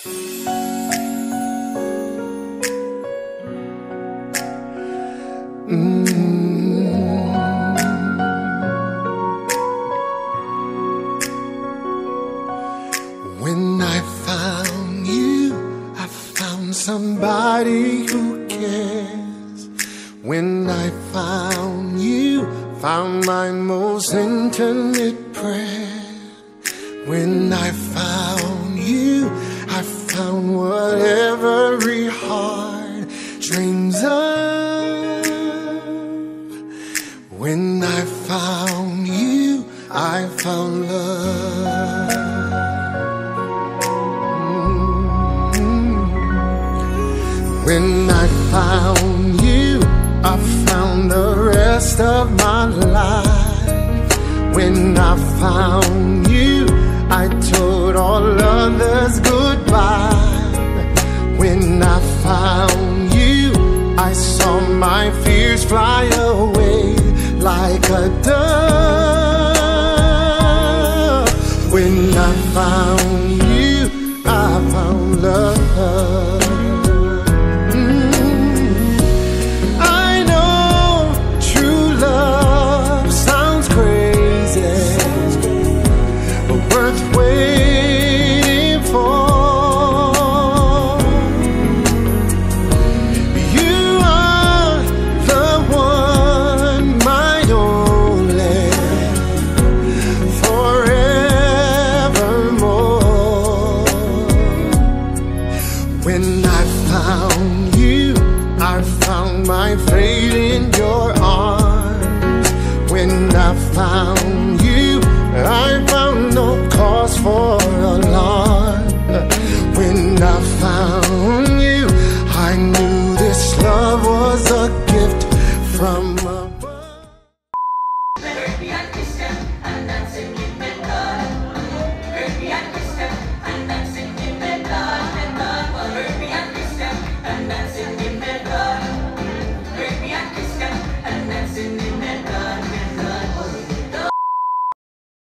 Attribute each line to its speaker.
Speaker 1: When I found you, I found somebody who cares. When I found you, found my most intimate prayer. When I found you, I found what every heart dreams of. When I found you, I found love. When I found you, I found the rest of my life. When I found you, I told all others goodbye. When I found you, I saw my fears fly away like a dove.